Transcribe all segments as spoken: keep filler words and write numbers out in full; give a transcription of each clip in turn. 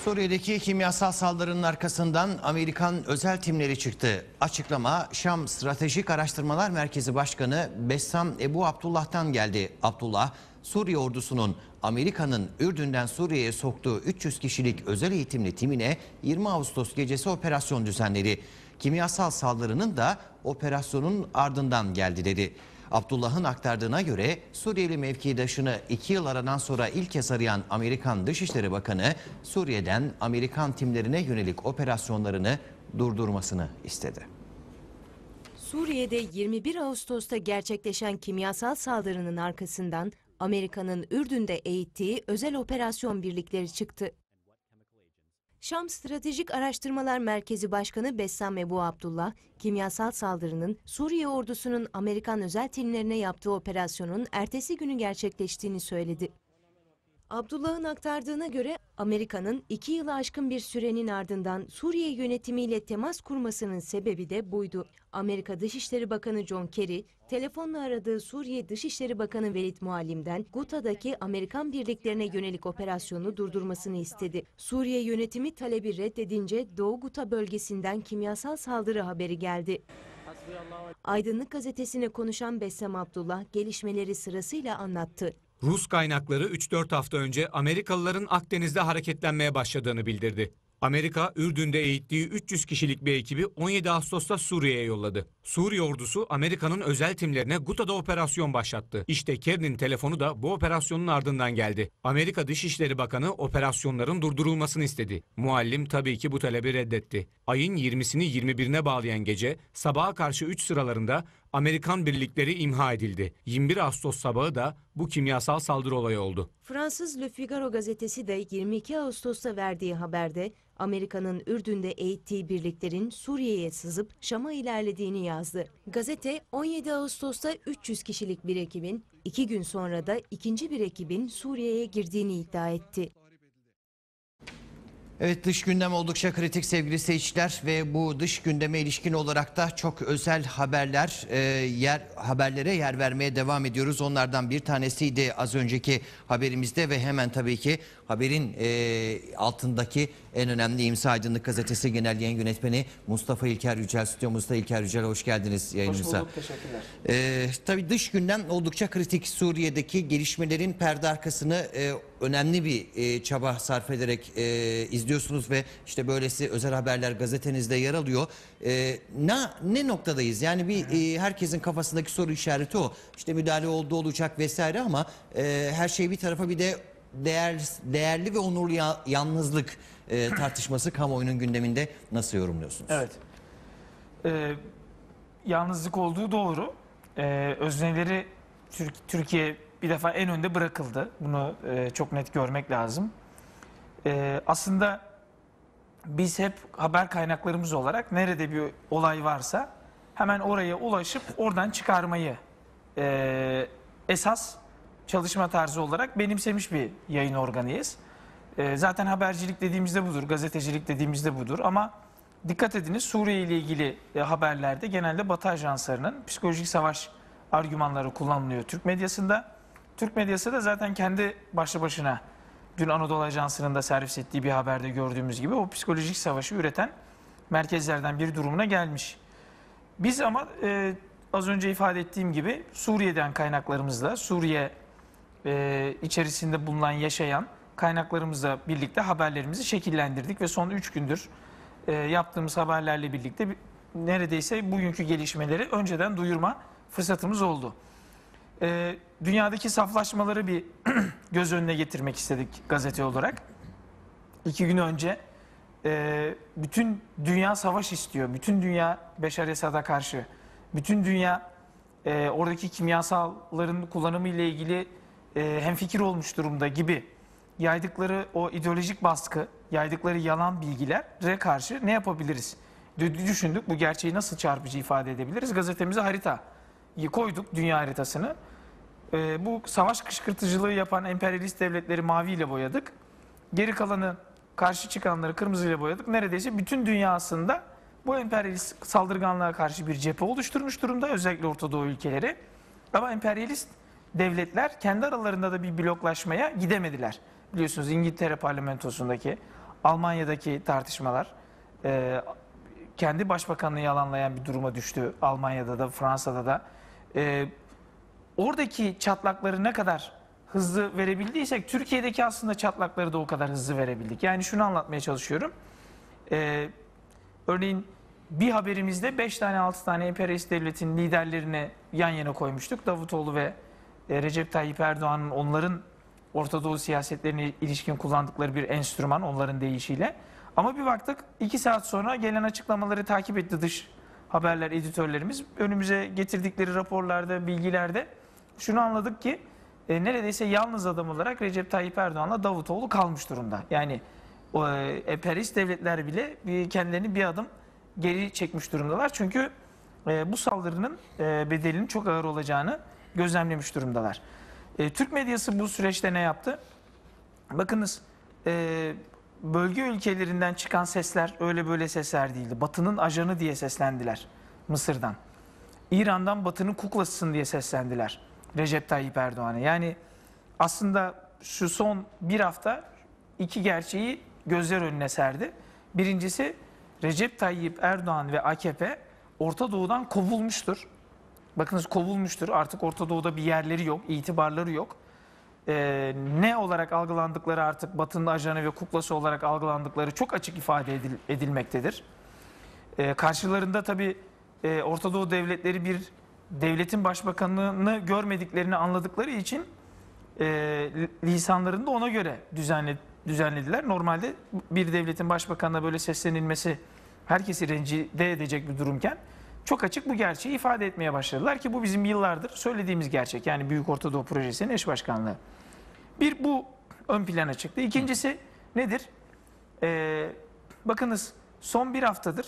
Suriye'deki kimyasal saldırının arkasından Amerikan özel timleri çıktı. Açıklama Şam Stratejik Araştırmalar Merkezi Başkanı Bessam Ebu Abdullah'tan geldi. Abdullah, Suriye ordusunun Amerika'nın Ürdün'den Suriye'ye soktuğu üç yüz kişilik özel eğitimli timine yirmi Ağustos gecesi operasyon düzenledi. Kimyasal saldırının da operasyonun ardından geldi dedi. Abdullah'ın aktardığına göre Suriyeli mevkidaşını iki yıl aradan sonra ilk kez arayan Amerikan Dışişleri Bakanı Suriye'den Amerikan timlerine yönelik operasyonlarını durdurmasını istedi. Suriye'de yirmi bir Ağustos'ta gerçekleşen kimyasal saldırının arkasından Amerika'nın Ürdün'de eğittiği özel operasyon birlikleri çıktı. Şam Stratejik Araştırmalar Merkezi Başkanı Bessam Ebu Abdullah, kimyasal saldırının Suriye ordusunun Amerikan özel timlerine yaptığı operasyonun ertesi günü gerçekleştiğini söyledi. Abdullah'ın aktardığına göre Amerika'nın iki yılı aşkın bir sürenin ardından Suriye yönetimiyle temas kurmasının sebebi de buydu. Amerika Dışişleri Bakanı John Kerry, telefonla aradığı Suriye Dışişleri Bakanı Velid Muallim'den Guta'daki Amerikan birliklerine yönelik operasyonu durdurmasını istedi. Suriye yönetimi talebi reddedince Doğu Guta bölgesinden kimyasal saldırı haberi geldi. Aydınlık gazetesine konuşan Bessam Abdullah gelişmeleri sırasıyla anlattı. Rus kaynakları üç dört hafta önce Amerikalıların Akdeniz'de hareketlenmeye başladığını bildirdi. Amerika, Ürdün'de eğittiği üç yüz kişilik bir ekibi on yedi Ağustos'ta Suriye'ye yolladı. Suriye ordusu Amerika'nın özel timlerine Guta'da operasyon başlattı. İşte Kerry'nin telefonu da bu operasyonun ardından geldi. Amerika Dışişleri Bakanı operasyonların durdurulmasını istedi. Muallim tabii ki bu talebi reddetti. Ayın yirmisini yirmi birine bağlayan gece sabaha karşı üç sıralarında Amerikan birlikleri imha edildi. yirmi bir Ağustos sabahı da bu kimyasal saldırı olayı oldu. Fransız Le Figaro gazetesi de yirmi iki Ağustos'ta verdiği haberde Amerika'nın Ürdün'de eğittiği birliklerin Suriye'ye sızıp Şam'a ilerlediğini yazdı. Gazete on yedi Ağustos'ta üç yüz kişilik bir ekibin, iki gün sonra da ikinci bir ekibin Suriye'ye girdiğini iddia etti. Evet, dış gündem oldukça kritik sevgili seyirciler ve bu dış gündeme ilişkin olarak da çok özel haberler e, yer haberlere yer vermeye devam ediyoruz. Onlardan bir tanesiydi az önceki haberimizde ve hemen tabii ki haberin e, altındaki en önemli İmsa Aydınlık Gazetesi Genel Yayın Yönetmeni Mustafa İlker Yücel stüdyomuzda. İlker Yücel, hoş geldiniz yayınımıza. Hoş bulduk, teşekkürler. E, tabii dış gündem oldukça kritik. Suriye'deki gelişmelerin perde arkasını e, önemli bir e, çaba sarf ederek e, izliyorsunuz ve işte böylesi özel haberler gazetenizde yer alıyor. E, ne, ne noktadayız? Yani bir e, herkesin kafasındaki soru işareti o. İşte müdahale oldu olacak vesaire ama e, her şey bir tarafa, bir de değer, değerli ve onurlu ya, yalnızlık e, tartışması kamuoyunun gündeminde nasıl yorumluyorsunuz? Evet. Ee, yalnızlık olduğu doğru. Ee, özneleri Türk, Türkiye bir defa en önde bırakıldı. Bunu e, çok net görmek lazım. Ee, aslında biz hep haber kaynaklarımız olarak nerede bir olay varsa hemen oraya ulaşıp oradan çıkarmayı e, esas çalışma tarzı olarak benimsemiş bir yayın organıyız. E, zaten habercilik dediğimizde budur, gazetecilik dediğimizde budur ama dikkat ediniz, Suriye ile ilgili e, haberlerde genelde Batı ajanslarının psikolojik savaş argümanları kullanılıyor Türk medyasında. Türk medyası da zaten kendi başlı başına dün Anadolu Ajansı'nın da servis ettiği bir haberde gördüğümüz gibi o psikolojik savaşı üreten merkezlerden bir durumuna gelmiş. Biz ama e, az önce ifade ettiğim gibi Suriye'den kaynaklarımızla, Suriye e, içerisinde bulunan, yaşayan kaynaklarımızla birlikte haberlerimizi şekillendirdik ve son üç gündür e, yaptığımız haberlerle birlikte neredeyse bugünkü gelişmeleri önceden duyurma fırsatımız oldu. E, dünyadaki saflaşmaları bir göz önüne getirmek istedik gazete olarak. İki gün önce e, bütün dünya savaş istiyor, bütün dünya Beşar Esad'a karşı, bütün dünya e, oradaki kimyasalların kullanımı ile ilgili e, hemfikir olmuş durumda gibi yaydıkları o ideolojik baskı, yaydıkları yalan bilgilere karşı ne yapabiliriz? Düşündük, bu gerçeği nasıl çarpıcı ifade edebiliriz? Gazetemize haritayı koyduk, dünya haritasını. E, bu savaş kışkırtıcılığı yapan emperyalist devletleri maviyle boyadık. Geri kalanı, karşı çıkanları kırmızıyla boyadık. Neredeyse bütün dünyasında bu emperyalist saldırganlığa karşı bir cephe oluşturmuş durumda, özellikle Orta Doğu ülkeleri. Ama emperyalist devletler kendi aralarında da bir bloklaşmaya gidemediler. Biliyorsunuz İngiltere parlamentosundaki, Almanya'daki tartışmalar, e, kendi başbakanını yalanlayan bir duruma düştü Almanya'da da Fransa'da da. E, oradaki çatlakları ne kadar hızlı verebildiysek Türkiye'deki aslında çatlakları da o kadar hızlı verebildik. Yani şunu anlatmaya çalışıyorum. E, örneğin bir haberimizde beş tane altı tane emperyalist devletin liderlerini yan yana koymuştuk. Davutoğlu ve e, Recep Tayyip Erdoğan'ın onların Orta Doğu siyasetlerine ilişkin kullandıkları bir enstrüman onların deyişiyle. Ama bir baktık iki saat sonra gelen açıklamaları takip etti dış haberler editörlerimiz. Önümüze getirdikleri raporlarda, bilgilerde şunu anladık ki e, neredeyse yalnız adam olarak Recep Tayyip Erdoğan'la Davutoğlu kalmış durumda. Yani o e, emperyalist devletler bile bir, kendilerini bir adım geri çekmiş durumdalar. Çünkü e, bu saldırının e, bedelinin çok ağır olacağını gözlemlemiş durumdalar. E, Türk medyası bu süreçte ne yaptı? Bakınız e, bölge ülkelerinden çıkan sesler öyle böyle sesler değildi. Batı'nın ajanı diye seslendiler Mısır'dan. İran'dan Batı'nın kuklasısın diye seslendiler Recep Tayyip Erdoğan'a. Yani aslında şu son bir hafta iki gerçeği gözler önüne serdi. Birincisi Recep Tayyip Erdoğan ve A K P Orta Doğu'dan kovulmuştur. Bakınız kovulmuştur. Artık Orta Doğu'da bir yerleri yok, itibarları yok. Ee, ne olarak algılandıkları artık Batı'nın ajanı ve kuklası olarak algılandıkları çok açık ifade edil, edilmektedir. Ee, karşılarında tabii e, Orta Doğu devletleri bir devletin başbakanını görmediklerini anladıkları için e, lisanlarını da ona göre düzenle, düzenlediler. Normalde bir devletin başbakanına böyle seslenilmesi herkesi rencide edecek bir durumken çok açık bu gerçeği ifade etmeye başladılar ki bu bizim yıllardır söylediğimiz gerçek. Yani Büyük Orta Doğu Projesi'nin eş başkanlığı. Bir bu ön plana çıktı. İkincisi nedir? Ee, bakınız son bir haftadır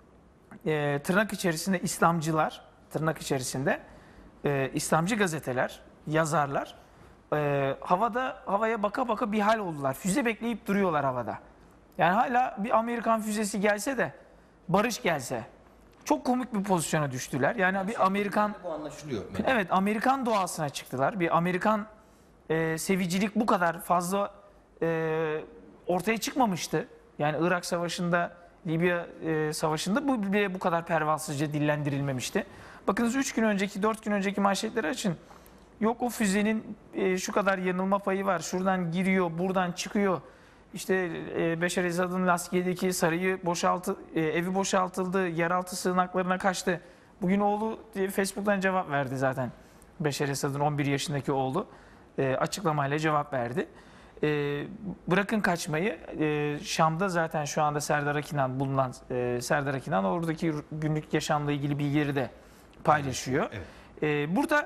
e, tırnak içerisinde İslamcılar, tırnak içerisinde e, İslamcı gazeteler, yazarlar e, havada havaya baka baka bir hal oldular. Füze bekleyip duruyorlar havada. Yani hala bir Amerikan füzesi gelse de barış gelse. Çok komik bir pozisyona düştüler. Yani bir Amerikan bu anlaşılıyor. Evet, Amerikan doğasına çıktılar. Bir Amerikan e, sevicilik bu kadar fazla e, ortaya çıkmamıştı. Yani Irak Savaşı'nda, Libya e, Savaşı'nda bu bile bu kadar pervasızca dillendirilmemişti. Bakınız üç gün önceki, dört gün önceki manşetleri açın. Yok o füzenin e, şu kadar yanılma payı var. Şuradan giriyor, buradan çıkıyor. İşte e, Beşar Esad'ın Laskiye'deki sarayı boşaltı, e, evi boşaltıldı, yeraltı sığınaklarına kaçtı. Bugün oğlu e, Facebook'tan cevap verdi zaten. Beşar Esad'ın on bir yaşındaki oğlu e, açıklamayla cevap verdi. E, bırakın kaçmayı, e, Şam'da zaten şu anda Serdar Akinan bulunan e, Serdar Akinan oradaki günlük yaşamla ilgili bilgileri de paylaşıyor. Evet. E, burada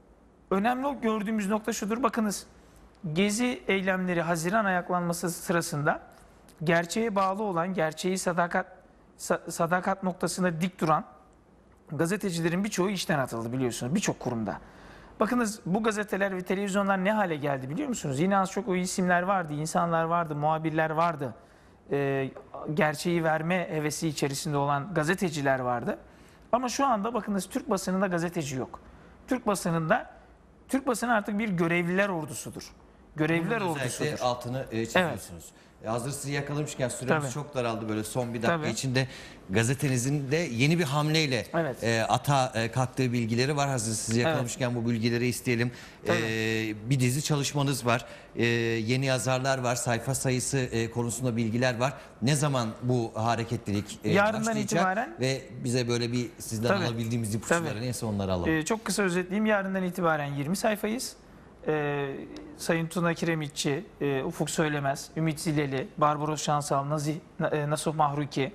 önemli gördüğümüz nokta şudur, bakınız. Gezi eylemleri Haziran ayaklanması sırasında gerçeğe bağlı olan, gerçeği sadakat sadakat noktasına dik duran gazetecilerin birçoğu işten atıldı biliyorsunuz birçok kurumda. Bakınız bu gazeteler ve televizyonlar ne hale geldi biliyor musunuz? Yine az çok o isimler vardı, insanlar vardı, muhabirler vardı. Ee, gerçeği verme hevesi içerisinde olan gazeteciler vardı. Ama şu anda bakınız Türk basınında gazeteci yok. Türk basınında, Türk basını artık bir görevliler ordusudur. Görevliler Bunun ordusudur. özellikle altını e, çiziyorsunuz. E, hazır sizi yakalamışken süremiz Tabii. çok daraldı böyle son bir dakika Tabii. içinde gazetenizin de yeni bir hamleyle Evet. e, ata e, kalktığı bilgileri var. Hazır sizi yakalamışken bu bilgileri isteyelim. E, bir dizi çalışmanız var. E, yeni yazarlar var. Sayfa sayısı e, konusunda bilgiler var. Ne zaman bu hareketlilik e, Yarından başlayacak itibaren ve bize böyle bir sizden Tabii. alabildiğimiz ipuçları Tabii. neyse onları alalım. Ee, çok kısa özetleyeyim. Yarından itibaren yirmi sayfayız. Ee, Sayın Tuna Kiremitçi, e, Ufuk Söylemez, Ümit Zileli, Barbaros Şansal, Nazih, e, Nasuh Mahruki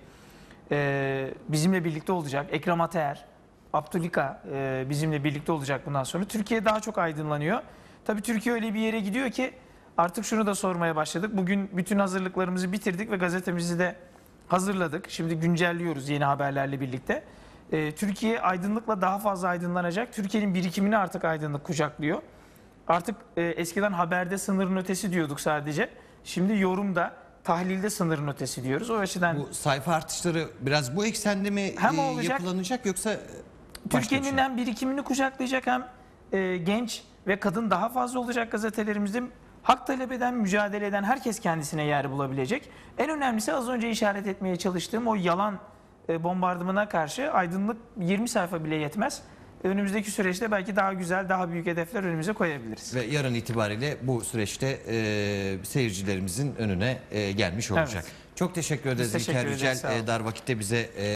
e, bizimle birlikte olacak. Ekrem Ataer, Abdülika e, bizimle birlikte olacak bundan sonra. Türkiye daha çok aydınlanıyor. Tabii Türkiye öyle bir yere gidiyor ki artık şunu da sormaya başladık. Bugün bütün hazırlıklarımızı bitirdik ve gazetemizi de hazırladık. Şimdi güncelliyoruz yeni haberlerle birlikte. E, Türkiye aydınlıkla daha fazla aydınlanacak. Türkiye'nin birikimini artık aydınlık kucaklıyor. Artık e, eskiden haberde sınırın ötesi diyorduk sadece. Şimdi yorumda, tahlilde sınırın ötesi diyoruz. O açıdan Bu sayfa artışları biraz bu eksende mi Hem e, olacak, yapılanacak yoksa başka bir Türkiye'nin şey? hem birikimini kucaklayacak hem e, genç ve kadın daha fazla olacak gazetelerimizde. hak talep eden, mücadele eden herkes kendisine yer bulabilecek. En önemlisi az önce işaret etmeye çalıştığım o yalan e, bombardımana karşı aydınlık yirmi sayfa bile yetmez. Önümüzdeki süreçte belki daha güzel, daha büyük hedefler önümüze koyabiliriz. Ve yarın itibariyle bu süreçte e, seyircilerimizin önüne e, gelmiş olacak. Evet. Çok teşekkür ederiz teşekkür İlker ederiz, Yücel. sağ olun. E, dar vakitte bize... E,